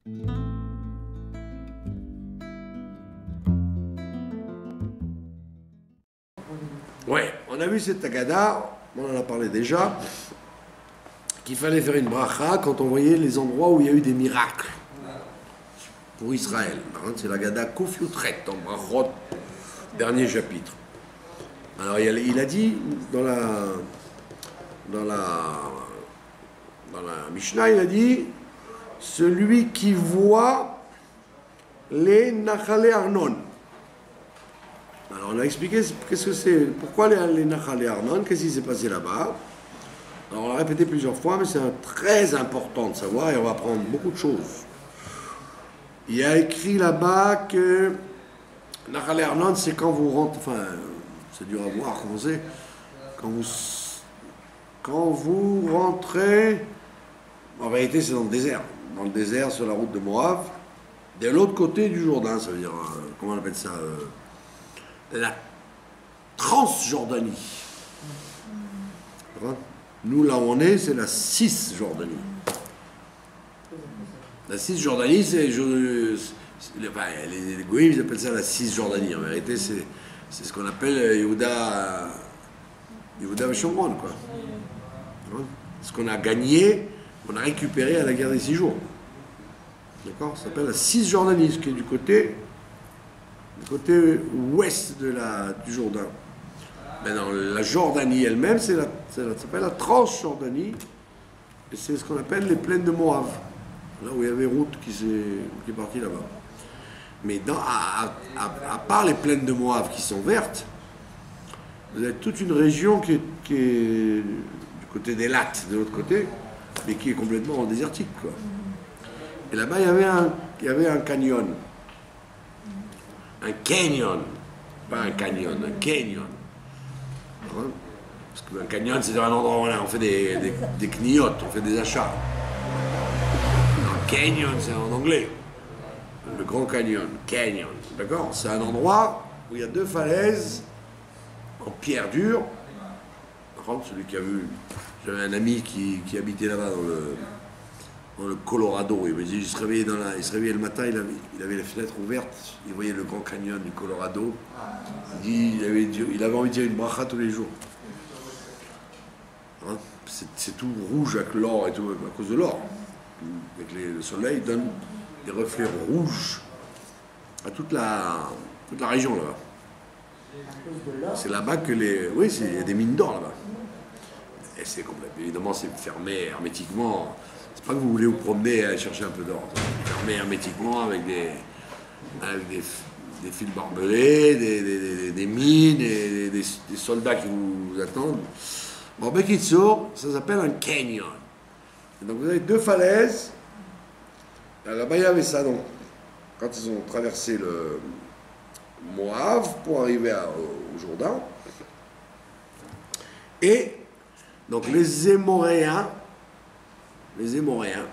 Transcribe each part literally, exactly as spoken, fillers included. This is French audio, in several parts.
Ouais, on a vu cette Agada, on en a parlé déjà, qu'il fallait faire une bracha quand on voyait les endroits où il y a eu des miracles pour Israël. C'est l'Agada Kouf Yutret, en brachot, dernier chapitre. Alors il a, il a dit dans la, dans la dans la Mishnah, il a dit celui qui voit les Nachalé Arnon. Alors on a expliqué qu'est-ce que c'est, pourquoi les, les Nachalé Arnon, qu'est-ce qui s'est passé là-bas. Alors on l'a répété plusieurs fois, mais c'est un, très important de savoir et on va apprendre beaucoup de choses. Il y a écrit là-bas que Nachalé Arnon, c'est quand vous rentrez, enfin, c'est dur à voir comment c'est, quand vous, quand vous rentrez, en vérité c'est dans le désert, dans le désert sur la route de Moab, de l'autre côté du Jourdain, ça veut dire, euh, comment on appelle ça, euh, la Transjordanie. Nous, là où on est, c'est la Cisjordanie. La Cisjordanie, c'est, je, c'est enfin, les, les Goïms, ils appellent ça la Cisjordanie. En vérité, c'est, c'est ce qu'on appelle Yehuda, Yehuda Veshomron, quoi. Ce qu'on a gagné, on a récupéré à la guerre des six jours. D'accord? Ça s'appelle la Cisjordanie, ce qui est du côté, du côté ouest de la, du Jourdain. Maintenant, la Jordanie elle-même, c'est la, c'est la, ça s'appelle la Transjordanie, et c'est ce qu'on appelle les plaines de Moab, là où il y avait Ruth qui, s'est, qui est partie là-bas. Mais dans, à, à, à part les plaines de Moab qui sont vertes, vous avez toute une région qui est, qui est du côté des lattes, de l'autre côté, mais qui est complètement désertique, quoi. Et là-bas, il y avait un, il y avait un canyon. Un canyon. Pas un canyon, un canyon. Parce qu'un canyon, c'est un endroit où on fait des, des, des clignotes, on fait des achats. Un canyon, c'est en anglais. Le Grand Canyon, canyon. D'accord? C'est un endroit où il y a deux falaises en pierre dure. Par contre, celui qui a vu, j'avais un ami qui, qui habitait là-bas dans le, dans le Colorado. Il me dit, il se réveillait, dans la, il se réveillait le matin, il avait, il avait les fenêtres ouvertes, il voyait le Grand Canyon du Colorado. Il, dit, il, avait, il avait envie de dire une bracha tous les jours. Hein? C'est, c'est tout rouge avec l'or et tout, à cause de l'or. Avec les, le soleil donne des reflets rouges à toute la, toute la région là-bas. C'est là-bas que les... Oui, c'est, il y a des mines d'or là-bas. Et c'est complètement... Évidemment, c'est fermé hermétiquement. C'est pas que vous voulez vous promener et aller chercher un peu d'or. C'est fermé hermétiquement avec des, avec des, des fils barbelés, des, des, des, des mines, et des, des, des soldats qui vous, vous attendent. Bon, Bekitsour, ça s'appelle un canyon. Et donc vous avez deux falaises. Là-bas, il y avait ça. Donc, quand ils ont traversé le Moab pour arriver à, au Jourdain. Et donc les Émoréens, les Émoréens,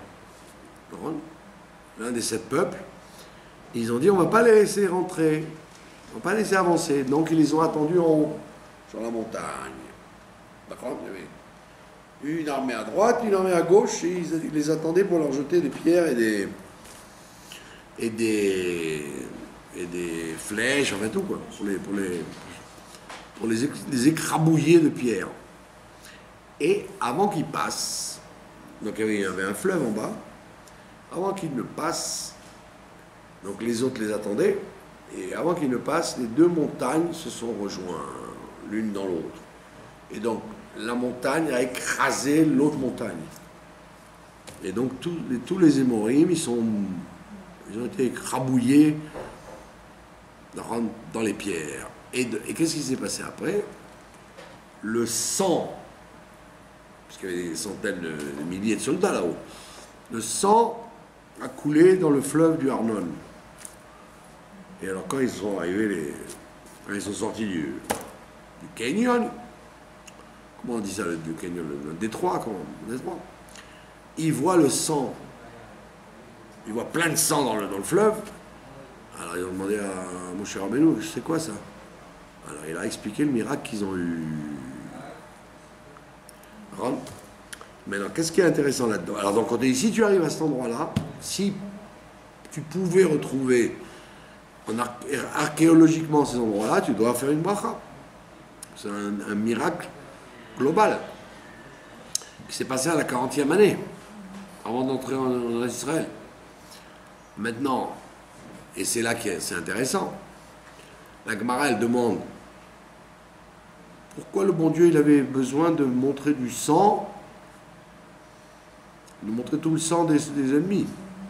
l'un des sept peuples, ils ont dit on ne va pas les laisser rentrer, on ne va pas les laisser avancer. Donc ils les ont attendus en haut, sur la montagne. D'accord? Il y avait une armée à droite, une armée à gauche, et ils les attendaient pour leur jeter des pierres et des et des et des flèches, enfin tout quoi, pour les pour les pour les, les écrabouiller de pierres. Et avant qu'ils passent, donc il y avait un fleuve en bas, avant qu'ils ne passent, donc les autres les attendaient, et avant qu'ils ne passent, les deux montagnes se sont rejointes l'une dans l'autre. Et donc la montagne a écrasé l'autre montagne. Et donc tous les, tous les Émorim, ils, sont, ils ont été écrabouillés dans, dans les pierres. Et, de, et qu'est-ce qui s'est passé après? Le sang, parce qu'il y avait des centaines de milliers de soldats là-haut, le sang a coulé dans le fleuve du Arnon. Et alors quand ils sont arrivés, les, quand ils sont sortis du, du canyon, comment on dit ça, le, du canyon, le, le détroit, comment, le détroit, ils voient le sang, ils voient plein de sang dans le, dans le fleuve. Alors ils ont demandé à Moshe Rabbeinu, c'est quoi ça? Alors il a expliqué le miracle qu'ils ont eu. Maintenant, qu'est-ce qui est intéressant là-dedans? Alors donc, quand tu, si tu arrives à cet endroit-là, si tu pouvais retrouver en ar archéologiquement ces endroits-là, tu dois faire une bracha. C'est un, un miracle global qui s'est passé à la quarantième année, avant d'entrer en, en Israël. Maintenant, et c'est là que c'est intéressant, la Gemara, elle demande pourquoi le bon Dieu il avait besoin de montrer du sang, de montrer tout le sang des, des ennemis.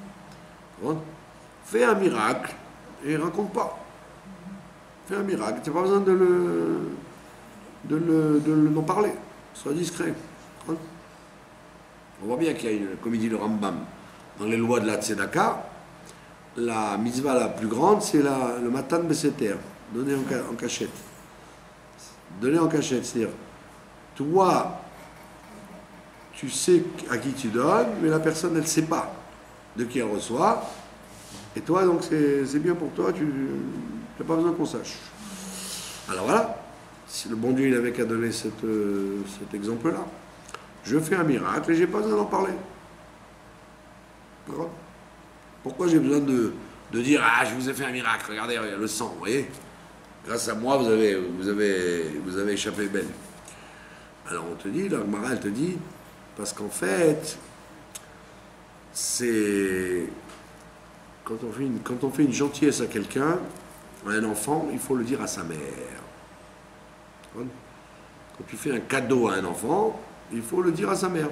Fais un miracle et raconte pas. Fais un miracle, tu n'as pas besoin de le, de le, de le, d'en parler. Sois discret. On voit bien qu'il y a une, comme il dit le Rambam, dans les lois de la Tzedaka, la mitzvah la plus grande, c'est la, le matan beseter, donner en, en cachette. Donner en cachette, c'est-à-dire, toi, tu sais à qui tu donnes, mais la personne, elle ne sait pas de qui elle reçoit. Et toi, donc, c'est bien pour toi, tu n'as pas besoin qu'on sache. Alors voilà, si le bon Dieu, il avait qu'à donner cette, euh, cet exemple-là. Je fais un miracle et j'ai pas besoin d'en parler. Pourquoi j'ai besoin de, de dire « Ah, je vous ai fait un miracle, regardez, regardez le sang, vous voyez ? Grâce à moi, vous avez, vous avez, vous avez échappé belle. » Alors on te dit, la Gemara, elle te dit, parce qu'en fait, c'est... Quand on, fait une, quand on fait une gentillesse à quelqu'un, à un enfant, il faut le dire à sa mère. Quand tu fais un cadeau à un enfant, il faut le dire à sa mère.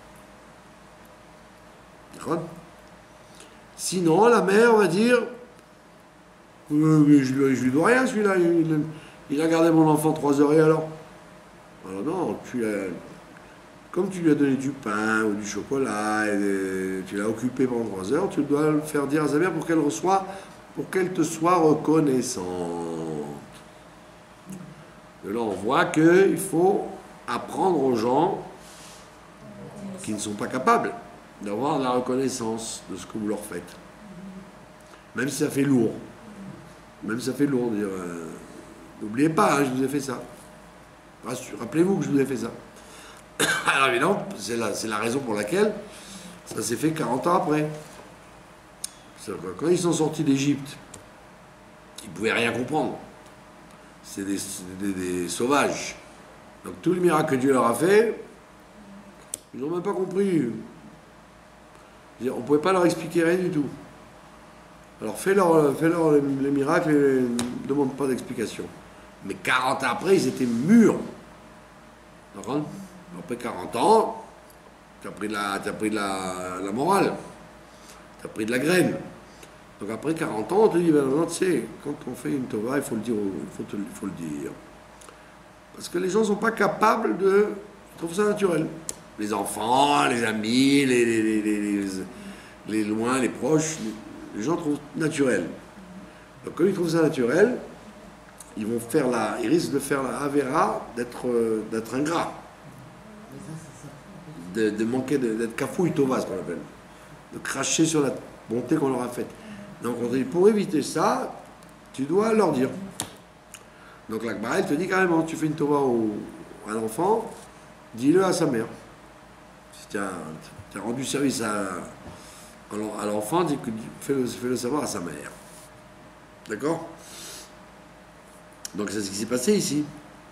Sinon, la mère va dire euh, mais je, lui, je lui dois rien, celui-là. Il, il a gardé mon enfant trois heures et alors Alors non, tu as, comme tu lui as donné du pain ou du chocolat, et tu l'as occupé pendant trois heures, tu dois le faire dire à sa mère pour qu'elle reçoive, pour qu'elle te soit reconnaissante. Et là, on voit qu'il faut apprendre aux gens qui ne sont pas capables d'avoir la reconnaissance de ce que vous leur faites. Même si ça fait lourd. Même si ça fait lourd. Euh, N'oubliez pas, hein, je vous ai fait ça. Rappelez-vous que je vous ai fait ça. Alors évidemment, c'est la, c'est la raison pour laquelle ça s'est fait quarante ans après. Quand ils sont sortis d'Égypte, ils ne pouvaient rien comprendre. C'est des, des, des sauvages. Donc tous les miracles que Dieu leur a fait, ils n'ont même pas compris. On ne pouvait pas leur expliquer rien du tout. Alors fais-leur fais -leur les, les miracles et ne demande pas d'explication. Mais quarante ans après, ils étaient mûrs. D'accord ? Après quarante ans, tu as pris de la, t'as pris de la, la morale. Tu as pris de la graine. Donc après quarante ans, on te dit, ben non, tu sais, quand on fait une tova, il faut le dire, il faut, te, il faut le dire. Parce que les gens ne sont pas capables de... Ils trouvent ça naturel. Les enfants, les amis, les, les, les, les, les, les loin, les proches, les, les gens trouvent naturel. Donc comme ils trouvent ça naturel, ils vont faire la... Ils risquent de faire la avera d'être d'être ingrats. De, de manquer, d'être cafouille tova, ce qu'on appelle. De cracher sur la bonté qu'on leur a faite. Donc on dit, pour éviter ça, tu dois leur dire. Donc la Gemara, elle te dit carrément, tu fais une tova au, à l'enfant, dis-le à sa mère. Si tu as, tu as rendu service à, à l'enfant, fais-le fais-le savoir à sa mère. D'accord? Donc c'est ce qui s'est passé ici.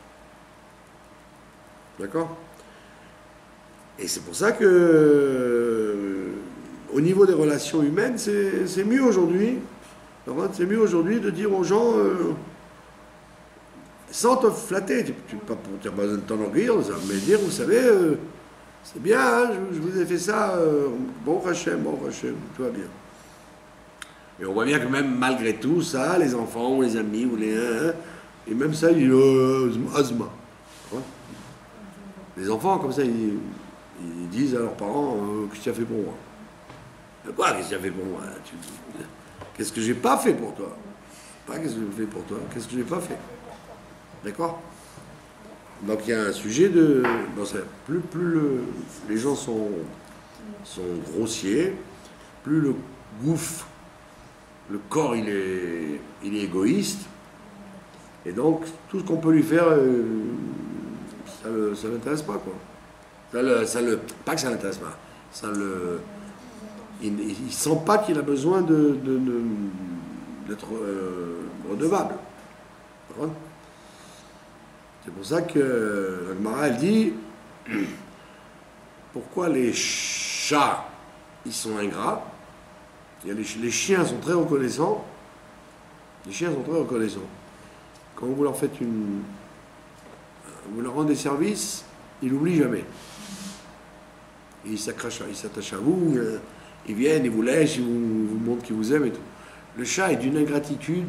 D'accord? Et c'est pour ça que, euh, au niveau des relations humaines, c'est mieux aujourd'hui. C'est mieux aujourd'hui de dire aux gens, euh, sans te flatter, tu n'as pas, pas besoin de t'enorgueillir, mais dire, vous savez, euh, c'est bien, hein, je, je vous ai fait ça, euh, bon Hachem, bon Hachem, tout va bien. Et on voit bien que même malgré tout ça, les enfants ou les amis ou les... Hein, et même ça, ils disent, euh, Azma. Hein? Les enfants, comme ça, ils, ils disent à leurs parents, euh, qu'est-ce que tu as fait pour moi? De quoi, qu'est-ce que tu as fait pour moi? Qu'est-ce que j'ai pas fait pour toi? Pas qu'est-ce que j'ai fait pour toi, qu'est-ce que j'ai pas fait? D'accord? Donc il y a un sujet de... Bon, plus plus le, les gens sont, sont grossiers, plus le gouffre, le corps il est, il est égoïste, et donc tout ce qu'on peut lui faire, euh, ça ne l'intéresse pas, quoi. Ça le, ça le, pas que ça ne l'intéresse pas, ça le... il ne sent pas qu'il a besoin de, de, de, d'être euh, redevable. C'est pour ça que la Gemara, elle dit pourquoi les chats, ils sont ingrats. Il y a les, les chiens sont très reconnaissants. Les chiens sont très reconnaissants. Quand vous leur faites une... Vous leur rendez service, ils n'oublient jamais. Et ils s'attachent à vous, ils viennent, ils vous lèchent, ils vous, vous montrent qu'ils vous aiment et tout. Le chat est d'une ingratitude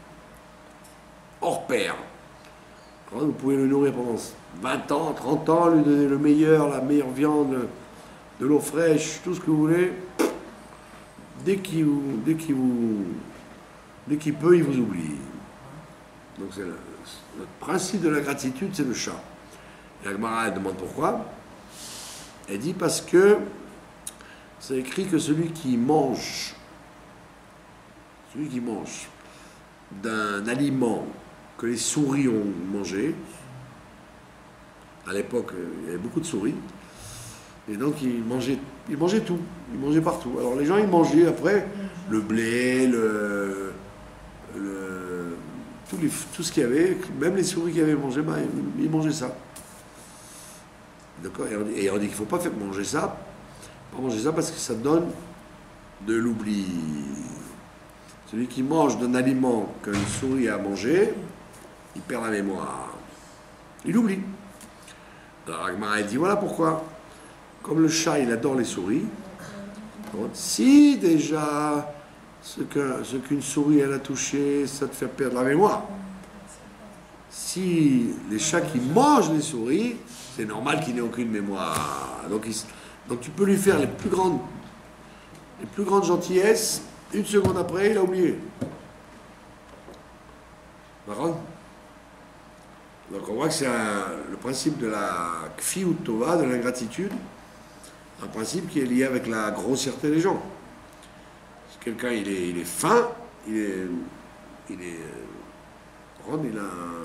hors pair. Vous pouvez le nourrir pendant vingt ans, trente ans, lui donner le meilleur, la meilleure viande, de l'eau fraîche, tout ce que vous voulez. Dès qu'il dès qu'il vous, dès qu'il peut, il vous oublie. Donc c'est le, le principe de la gratitude, c'est le chat. Et la Gemara, elle demande pourquoi. Elle dit parce que c'est écrit que celui qui mange, celui qui mange d'un aliment que les souris ont mangé, à l'époque il y avait beaucoup de souris, et donc ils mangeaient, ils mangeaient tout, ils mangeaient partout. Alors les gens ils mangeaient après le blé, le, le tout, les, tout ce qu'il y avait, même les souris qui avaient mangé, ben, ils, ils mangeaient ça. D'accord. Et on dit, et on dit qu'il ne faut pas faire manger ça, pas manger ça parce que ça donne de l'oubli. Celui qui mange d'un aliment qu'une souris a mangé, il perd la mémoire. Il oublie. Alors Agmara dit voilà pourquoi. Comme le chat il adore les souris, donc, si déjà ce qu'une ce qu'une souris elle a touché, ça te fait perdre la mémoire. Si les chats qui mangent les souris, c'est normal qu'il n'ait aucune mémoire. Donc, il, donc tu peux lui faire les plus grandes, les plus grandes gentillesses, une seconde après, il a oublié. D'accord ? Donc on voit que c'est un, le principe de la kfiut tova, de l'ingratitude, un principe qui est lié avec la grossièreté des gens. Si quelqu'un il est, il est fin, il est, il est, il a,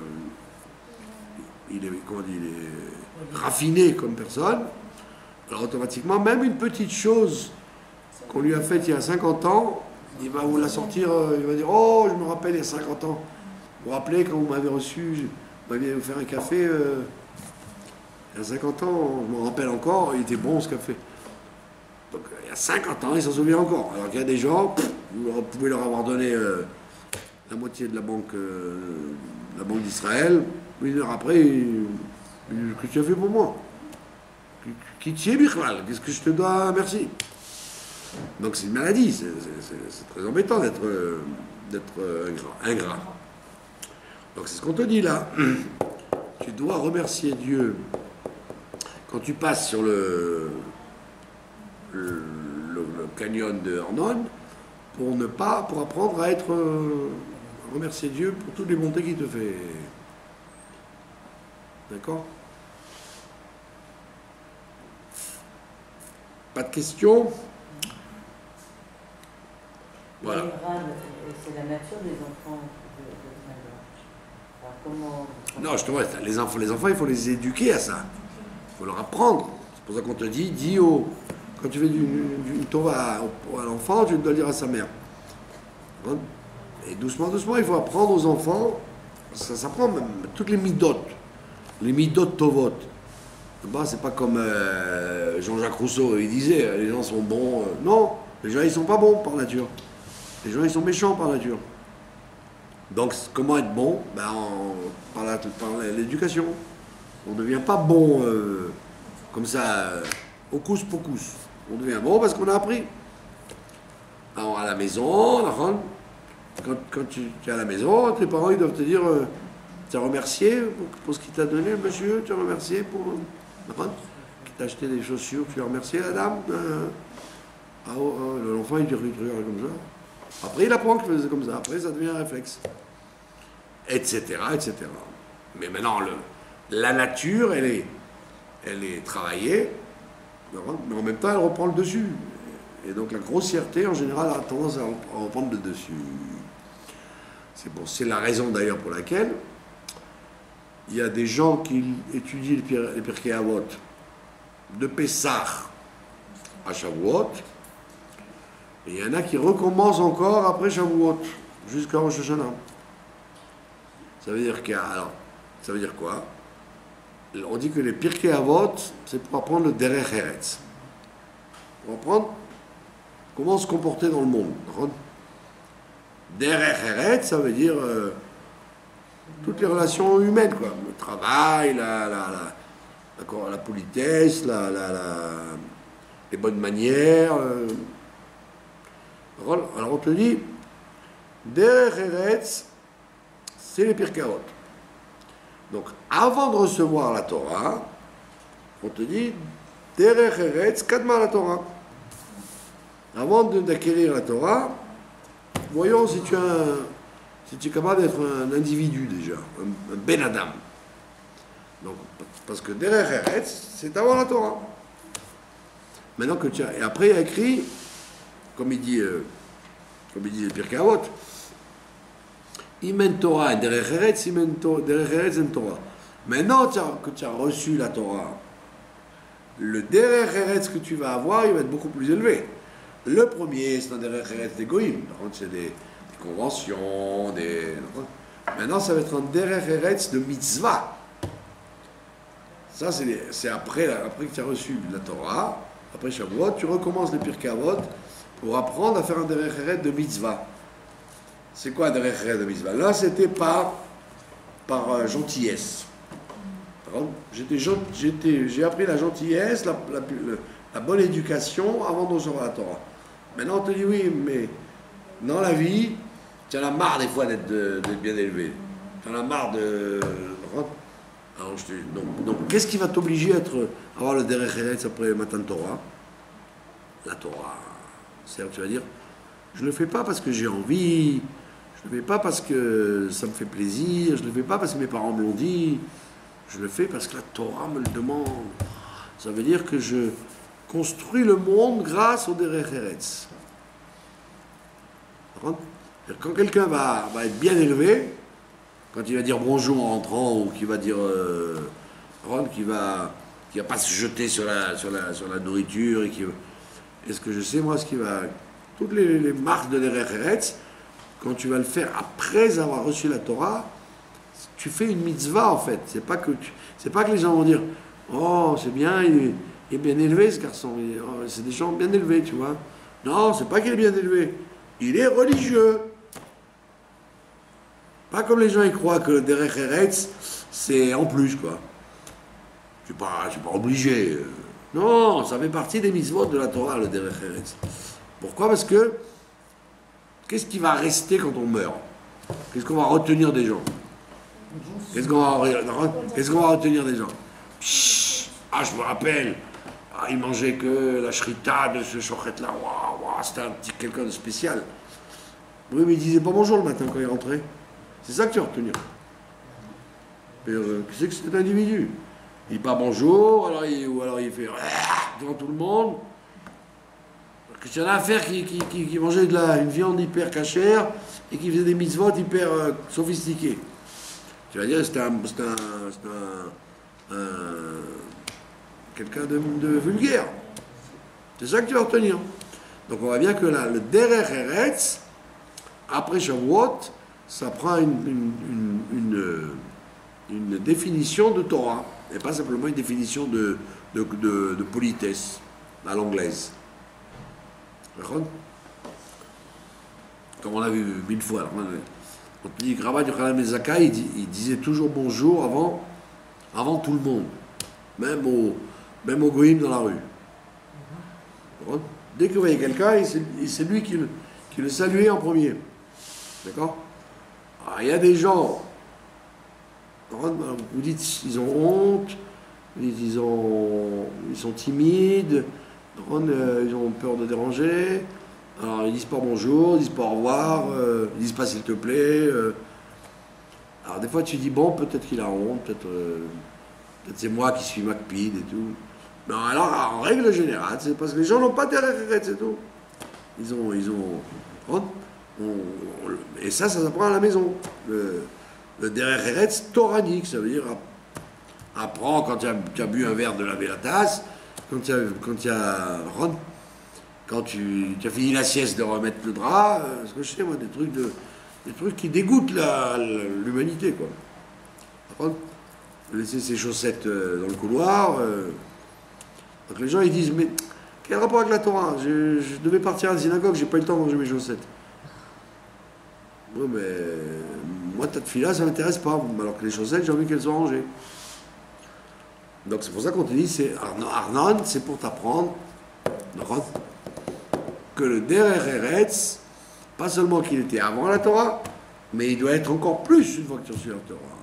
il est, comment on dit, il est raffiné comme personne, alors automatiquement, même une petite chose qu'on lui a faite il y a cinquante ans, il va vous la sortir, il va dire « Oh, je me rappelle il y a cinquante ans, vous vous rappelez quand vous m'avez reçu, vous m'aviez vous faire un café, euh, il y a cinquante ans, je me rappelle encore, il était bon ce café. » Donc il y a cinquante ans, il s'en souvient encore. Alors qu'il y a des gens, pff, vous pouvez leur avoir donné euh, la moitié de la banque, euh, la banque d'Israël, une heure après, il, il, qu'est-ce que tu as fait pour moi? Qui tu es, Bichlal? Qu'est-ce que je te dois? Merci. Donc c'est une maladie, c'est, c'est, c'est très embêtant d'être, euh, d'être euh, ingrat, ingrat. Donc c'est ce qu'on te dit là. Tu dois remercier Dieu quand tu passes sur le, le, le, le canyon de Arnon pour ne pas, pour apprendre à être euh, remercier Dieu pour toutes les bontés qu'il te fait. D'accord? Pas de questions? Voilà. C'est la nature des enfants de, de Alors comment... Non, justement, les enfants, les enfants, il faut les éduquer à ça. Il faut leur apprendre. C'est pour ça qu'on te dit, dis au... Quand tu fais du, du, du tova à, à l'enfant, tu dois le dire à sa mère. Et doucement, doucement, il faut apprendre aux enfants, ça s'apprend même, toutes les midotes, les midotes tovot. Bah, c'est pas comme euh, Jean-Jacques Rousseau, il disait, les gens sont bons. Euh, non, les gens, ils sont pas bons par nature. Les gens, ils sont méchants par nature. Donc, comment être bon? Ben, en, par, la, par l'éducation. On ne devient pas bon euh, comme ça, euh, au cous pocus. On devient bon parce qu'on a appris. Alors, à la maison, quand, quand tu, tu es à la maison, tes parents, ils doivent te dire, euh, tu as remercié pour, pour ce qu'il t'a donné, le monsieur, tu as remercié pour... Euh, qui t'a acheté des chaussures, tu as remercié la dame. Euh, ah, oh, oh, l'enfant, il te regarde comme ça. Après, il apprend que c'est comme ça. Après, ça devient un réflexe. Etc., et cetera. Mais maintenant, le, la nature, elle est, elle est travaillée, mais en même temps, elle reprend le dessus. Et donc, la grossièreté, en général, a tendance à reprendre le dessus. C'est bon, c'est la raison, d'ailleurs, pour laquelle il y a des gens qui étudient les Pirkei Avot de Pessah à Shavuot, Et il y en a qui recommencent encore après Shavuot, jusqu'à Rosh Hashanah. Ça veut dire qu'il y a, alors, ça veut dire quoi? On dit que les Pirkei Avot, c'est pour apprendre le Derech Eretz. Pour apprendre comment se comporter dans le monde. Derech Eretz, ça veut dire euh, toutes les relations humaines, quoi. Le travail, la, la, la, la, la politesse, la, la, la, les bonnes manières. Euh. Alors on te dit, Derech Eretz, c'est les Pirkei Avot. Donc, avant de recevoir la Torah, on te dit Derech Eretz Kadma la Torah. Avant d'acquérir la Torah, voyons si tu, as un, si tu es capable d'être un individu déjà, un, un Ben Adam. Donc, parce que Derech Eretz, c'est avant la Torah. Maintenant que tu as. Et après, il y a écrit, comme il dit, euh, comme il dit le Pirkei Avot, Imen Torah et Derech Eretz, Imen Derech Eretz et Torah. Maintenant que tu as reçu la Torah, le Derech Eretz que tu vas avoir, il va être beaucoup plus élevé. Le premier, c'est un Derech Eretz des Goïm. C'est des, des conventions, des... Maintenant, ça va être un Derech Eretz de mitzvah. Ça, c'est après, après que tu as reçu la Torah, après Shavuot, tu recommences les Pirkei Avot pour apprendre à faire un Derech Eretz de mitzvah. C'est quoi un Derech Eretz de mitzvah? Là, c'était par, par euh, gentillesse. J'ai appris la gentillesse, la, la, la, la bonne éducation avant de recevoir la Torah. Maintenant, on te dit oui, mais dans la vie, tu en as marre des fois d'être bien élevé. Tu en as marre de... Alors, je te, donc, donc qu'est-ce qui va t'obliger à être, avoir le Derech Eretz après le matin de Torah? La Torah. C'est-à-dire que tu vas dire, je ne le fais pas parce que j'ai envie, je ne le fais pas parce que ça me fait plaisir, je ne le fais pas parce que mes parents me l'ont dit, je le fais parce que la Torah me le demande. Ça veut dire que je construis le monde grâce au Derech Eretz. Quand quelqu'un va, va être bien élevé, quand il va dire bonjour en rentrant, ou qu'il va dire euh, qu'il va, qu'il va pas se jeter sur la, sur la, sur la nourriture, et qui, est-ce que je sais moi ce qui va, toutes les, les marques de Derech Eretz, quand tu vas le faire après avoir reçu la Torah, tu fais une mitzvah en fait. C'est pas que tu, c'est pas que les gens vont dire oh c'est bien, il est, il est bien élevé ce garçon. Oh, c'est des gens bien élevés, tu vois. Non, c'est pas qu'il est bien élevé. Il est religieux. Pas comme les gens ils croient que le Derech Eretz c'est en plus quoi. Je suis pas, je suis pas obligé. Non, ça fait partie des mitzvot de la Torah le Derech Eretz. Pourquoi? Parce que qu'est-ce qui va rester quand on meurt? Qu'est-ce qu'on va retenir des gens? Qu'est-ce qu'on va, qu'est-ce qu'on va retenir des gens? Pshh, ah, je me rappelle, ah, il mangeait que la shrita de ce chochet-là. Waouh, waouh, c'était un petit quelqu'un de spécial. Oui, mais il disait pas bonjour le matin quand il rentrait. C'est ça que tu vas retenir. Euh, c'est que c'est un individu. Il dit pas bonjour, alors il, ou alors il fait ah, devant tout le monde. Parce qu'il y en a à faire qui, qui, qui, qui mangeait de la, une viande hyper cachère et qui faisait des mitzvot hyper euh, sophistiqués. Tu vas dire, c'est un, c'est un, c'est un, un quelqu'un de, de vulgaire. C'est ça que tu vas retenir. Donc on voit bien que là, le Derech Eretz, après Shavuot, ça prend une, une, une, une, une définition de Torah, et pas simplement une définition de, de, de, de politesse à l'anglaise. Comme on l'a vu mille fois. Alors, on te dit que Rabbi Yochanan Zakkai, il, il disait toujours bonjour avant, avant tout le monde, même au, même au goïm dans la rue. Dès que vous voyez quelqu'un, c'est lui qui le, qui le saluait en premier. D'accord? Il y a des gens, vous dites ils ont honte, vous dites ils, ont, ils sont timides, ils ont peur de déranger. Alors ils disent pas bonjour, ils disent pas au revoir, euh, ils disent pas s'il te plaît. Euh. Alors des fois tu dis bon, peut-être qu'il a honte, peut-être euh, peut c'est moi qui suis macpide et tout. Mais alors en règle générale, c'est parce que les gens n'ont pas de Derech Eretz, c'est tout. Ils ont, ils ont, on, on, on, et ça, ça s'apprend à la maison. Le, le Derech Eretz toranique, ça veut dire apprends quand tu as, tu as bu un verre de laver la tasse, quand tu as, quand tu as quand tu, tu as fini la sieste de remettre le drap, euh, ce que je sais, moi, des trucs, de, des trucs qui dégoûtent l'humanité, quoi. Par contre, laisser ses chaussettes euh, dans le couloir. Euh, donc les gens, ils disent, mais quel rapport avec la Torah? je, je devais partir à la synagogue, j'ai pas eu le temps de ranger mes chaussettes. Oui, mais moi, ta fille-là, ça m'intéresse pas, alors que les chaussettes, j'ai envie qu'elles soient rangées. Donc c'est pour ça qu'on te dit, c'est Arnon, c'est pour t'apprendre que le Derer Eretz, pas seulement qu'il était avant la Torah, mais il doit être encore plus une fois que tu as reçu la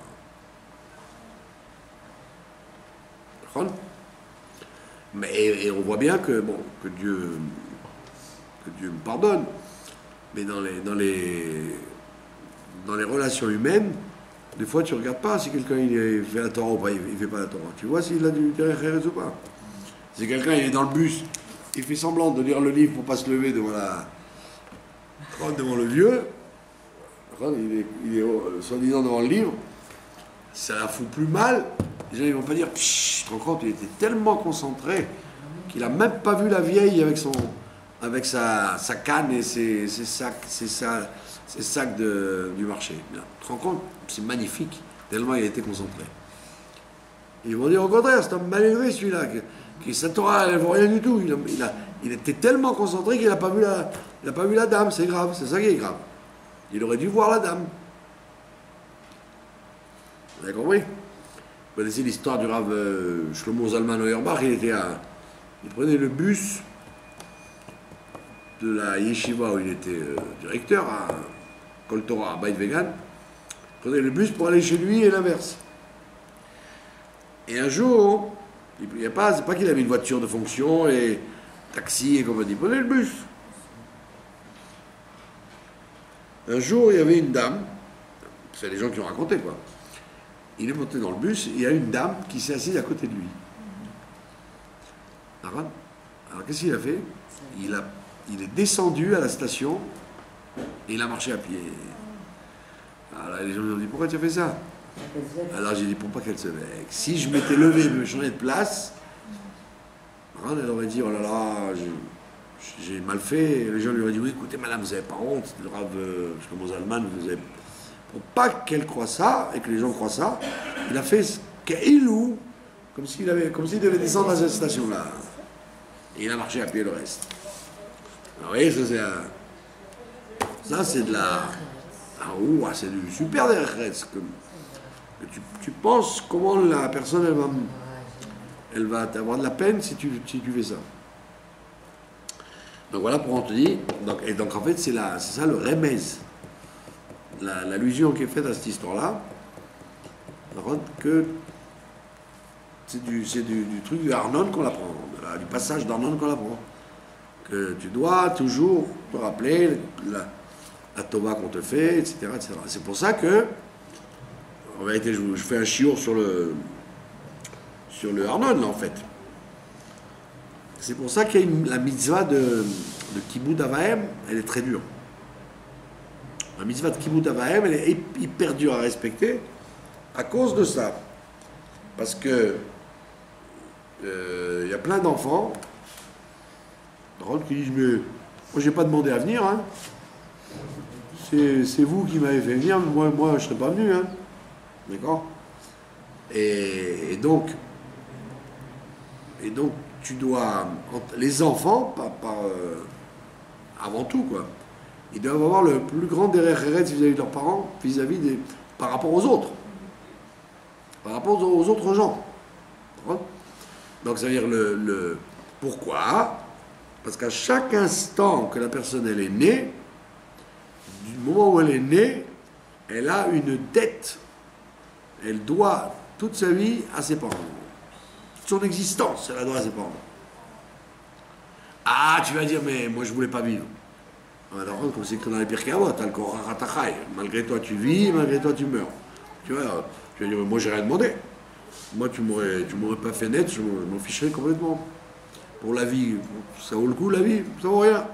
Torah. Mais, et, et on voit bien que, bon, que Dieu, que Dieu me pardonne, mais dans les, dans les, dans les relations humaines, des fois tu ne regardes pas si quelqu'un il fait la Torah ou pas, il ne fait pas la Torah. Tu vois s'il a du Derech Eretz ou pas. Si quelqu'un il est dans le bus, il fait semblant de lire le livre pour ne pas se lever devant la, devant le vieux, il est, il est soi-disant devant le livre, ça la fout plus mal. Les gens ils vont pas dire, tu te rends compte, il était tellement concentré qu'il a même pas vu la vieille avec son, avec sa, sa canne et ses, ses sacs, ses, sa, ses sacs de, du marché. Tu te rends compte, c'est magnifique, tellement il a été concentré. Ils vont dire au contraire, c'est un malheureux celui-là, qui sa Torah, elle ne vaut rien du tout. Il, a, il, a, il était tellement concentré qu'il n'a pas vu la, il a pas vu la dame, c'est grave, c'est ça qui est grave. Il aurait dû voir la dame. Vous avez compris? Vous connaissez l'histoire du Rav euh, Shlomo Zalman Auerbach, il était à, il prenait le bus de la yeshiva où il était euh, directeur à Kol Torah, à Beit Vegan. Il prenait le bus pour aller chez lui et l'inverse. Et un jour, il n'y a pas, c'est pas qu'il avait une voiture de fonction et taxi et compagnie, il prenait le bus. Un jour, il y avait une dame, c'est les gens qui ont raconté quoi. Il est monté dans le bus, il y a une dame qui s'est assise à côté de lui. Alors, alors qu'est-ce qu'il a fait? il, a, il est descendu à la station et il a marché à pied. Alors les gens lui ont dit, pourquoi tu as fait ça? Alors j'ai dit, pour pas qu'elle se vexe. Si je m'étais levé et me changer de place, elle aurait dit, oh là là, j'ai mal fait. Et les gens lui auraient dit, oui, écoutez madame, vous n'avez pas honte, le Rav Shlomo Zalman, vous avez... Pour pas qu'elle croie ça, et que les gens croient ça, il a fait ce qu'il ou, comme s'il avait, comme s'il devait descendre à cette station-là. Et il a marché à pied le reste. Alors, vous voyez, ça c'est un... Ça c'est de la... Ah, ouh, c'est du super Derech Eretz. Que tu, tu penses comment la personne, elle va, elle va avoir de la peine si tu, si tu fais ça. Donc voilà pour on te dit, donc, et donc en fait c'est ça le remez. L'allusion qui est faite à cette histoire-là, que c'est du, du, du truc du Arnon qu'on apprend, du passage d'Arnon qu'on apprend. Que tu dois toujours te rappeler la, la tova qu'on te fait, et cetera et cetera. C'est pour ça que, en vérité, je, je fais un chiour sur le, sur le Arnon, là, en fait. C'est pour ça qu'il y a une, la mitzvah de, de Kibbout Avahem, elle est très dure. La mitzvah de Kibbout Avahem, elle est hyper dure à respecter à cause de ça. Parce que il euh, y a plein d'enfants qui disent, mais moi j'ai pas demandé à venir, hein. C'est vous qui m'avez fait venir, moi, moi je serais pas venu, hein. D'accord? et, et donc et donc tu dois, les enfants, par, par, euh, avant tout quoi, ils doivent avoir le plus grand Derech Eretz vis-à-vis de leurs parents, vis-à-vis des, par rapport aux autres, par rapport aux autres gens. Donc ça veut dire le, le pourquoi? Parce qu'à chaque instant que la personne elle est née, du moment où elle est née, elle a une dette. Elle doit toute sa vie à ses parents. Son existence, elle la doit à ses parents. Ah, tu vas dire, mais moi je voulais pas vivre. Alors, comme c'est écrit dans les Pirkei Avot, malgré toi tu vis, malgré toi tu meurs. Tu vois, tu vas dire, moi j'ai rien demandé. Moi tu m'aurais, tu m'aurais pas fait naître, je m'en ficherais complètement. Pour la vie, ça vaut le coup la vie, ça vaut rien.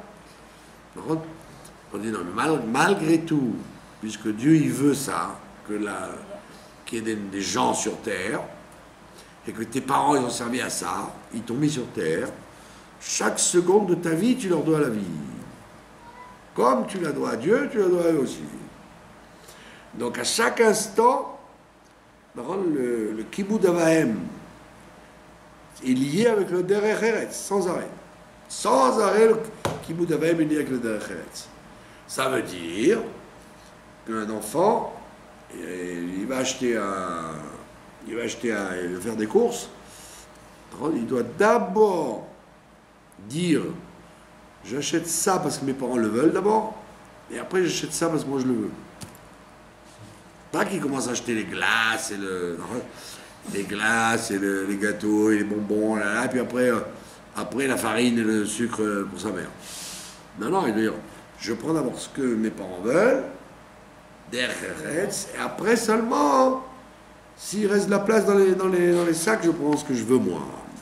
On dit non, mais mal, malgré tout, puisque Dieu il veut ça, que la, qu'il y ait des, des gens sur terre, et que tes parents ils ont servi à ça, ils t'ont mis sur terre, chaque seconde de ta vie, tu leur dois la vie. Comme tu la dois à Dieu, tu la dois à eux aussi. Donc à chaque instant, le, le Kibboud Avahem est lié avec le Derech Eretz, sans arrêt. Sans arrêt, le Kibboud Avahem est lié avec le Derech Eretz. Ça veut dire qu'un enfant, il va acheter un, il va acheter un, il va faire des courses, il doit d'abord dire j'achète ça parce que mes parents le veulent d'abord, et après j'achète ça parce que moi je le veux. Pas qu'il commence à acheter les glaces et le, les glaces et le, les gâteaux et les bonbons, là, là, et puis après, euh, après la farine et le sucre pour sa mère. Non, non, il veut dire je prends d'abord ce que mes parents veulent, derrière, et après seulement, s'il reste de la place dans les, dans, les, dans les sacs, je prends ce que je veux moi.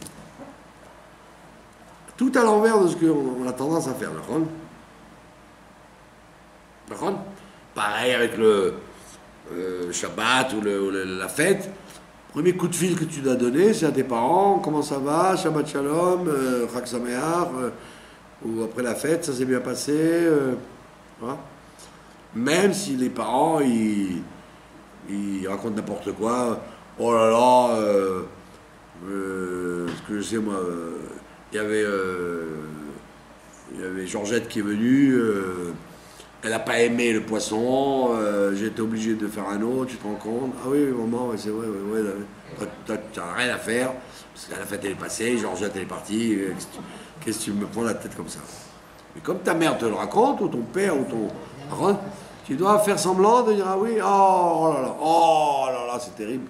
Tout à l'envers de ce qu'on a tendance à faire, d'accord? D'accord? Pareil avec le euh, Shabbat ou, le, ou le, la fête. Premier coup de fil que tu dois donner, c'est à tes parents. Comment ça va? Shabbat Shalom, euh, Chag Sameach, euh, ou après la fête, ça s'est bien passé. Euh, voilà. Même si les parents, ils, ils racontent n'importe quoi. Oh là là, euh, euh, ce que je sais moi, euh, il y avait, euh, il y avait Georgette qui est venue. Euh, Elle n'a pas aimé le poisson, euh, j'ai été obligé de faire un autre, tu te rends compte? Ah oui, maman, ouais, c'est vrai, ouais, ouais, toi, tu n'as rien à faire, parce que la fête elle est passée, Georgette elle est partie, qu'est-ce que tu me prends la tête comme ça? Mais comme ta mère te le raconte, ou ton père, ou ton... tu dois faire semblant de dire, ah oui, oh là là, oh là là, c'est terrible.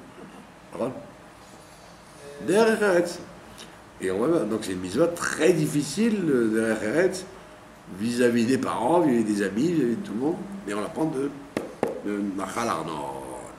Derech Eretz. Et on va, donc c'est une mitzvah très difficile, Derech Eretz, vis-à-vis des parents, vis-à-vis des amis, vis-à-vis de tout le monde, mais on apprend de, de Machal Arnon.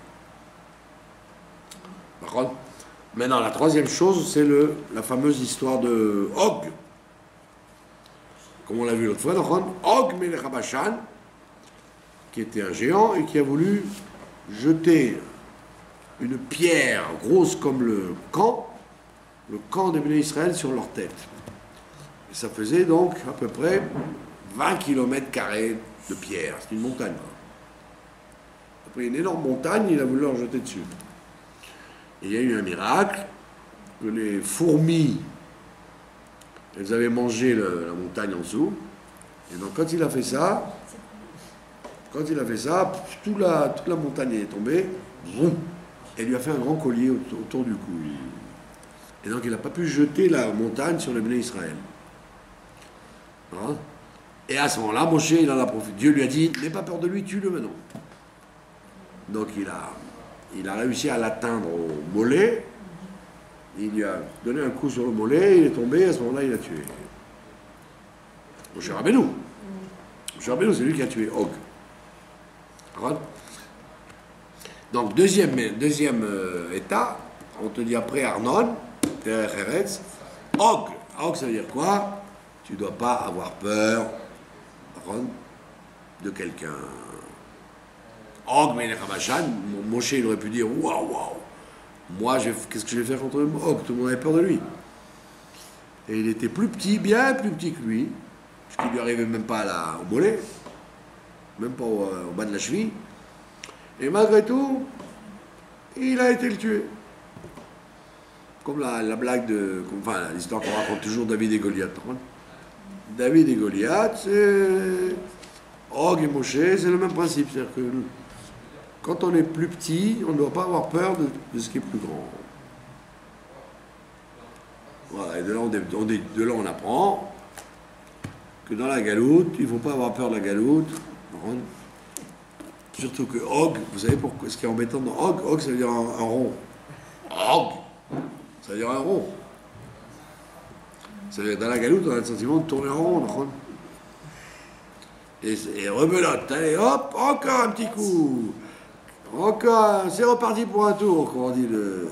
D'accord? Maintenant, la troisième chose, c'est le, la fameuse histoire de Og. Comme on l'a vu l'autre fois, d'accord? Og Melech HaBashan, qui était un géant et qui a voulu jeter une pierre grosse comme le camp, le camp des Béné Israël sur leur tête. Et ça faisait donc à peu près vingt kilomètres carrés de pierre. C'est une montagne. Après une énorme montagne, il a voulu leur jeter dessus. Et il y a eu un miracle, que les fourmis, elles avaient mangé le, la montagne en dessous. Et donc quand il a fait ça, quand il a fait ça, toute la, toute la montagne est tombée, boum, et lui a fait un grand collier autour, autour du cou. Et donc il n'a pas pu jeter la montagne sur les Béné Israël. Hein? Et à ce moment-là, Moshe, il en a profité. Dieu lui a dit, n'aie pas peur de lui, tue-le maintenant. Donc il a, il a réussi à l'atteindre au mollet. Il lui a donné un coup sur le mollet, il est tombé, à ce moment-là, il a tué. Moshe Rabbeinu. Moshe Rabbeinu, c'est lui qui a tué Og. Donc, deuxième, deuxième euh, état, on te dit après Arnon, Derech Eretz, Og. Og, ça veut dire quoi? Tu ne dois pas avoir peur de quelqu'un. Og Melech HaBashan, Moshe il aurait pu dire waouh, waouh, moi qu'est-ce que je vais faire contre Og? Tout le monde avait peur de lui. Et il était plus petit, bien plus petit que lui, parce qu'il lui arrivait même pas à la, au mollet, même pas au, au bas de la cheville. Et malgré tout, il a été le tuer. Comme la, la blague de. Comme, enfin, l'histoire qu'on raconte toujours David et Goliath. David et Goliath, c'est. Og et Moshe, c'est le même principe. C'est-à-dire que quand on est plus petit, on ne doit pas avoir peur de, de ce qui est plus grand. Voilà, et de là, on, on, de là, on apprend que dans la galoute, il ne faut pas avoir peur de la galoute. Surtout que Og, vous savez pourquoi, ce qui est embêtant dans Og, Og, ça veut dire un, un rond. Og, ça veut dire un rond. Ça veut dire dans la galoute, on a le sentiment de tourner en rond. Et, et rebelote, allez, hop, encore un petit coup. Encore, c'est reparti pour un tour, comme on dit le.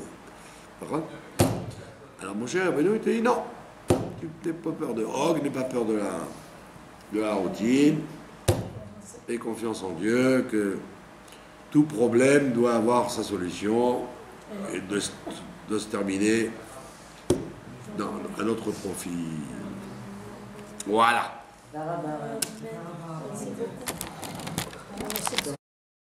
Alors mon cher Benoît, il te dit non, tu n'as pas peur de Og, n'aie pas peur de la, de la routine. Aie confiance en Dieu, que tout problème doit avoir sa solution et de, de se terminer dans, à notre profit. Voilà. Darabara. Merci beaucoup.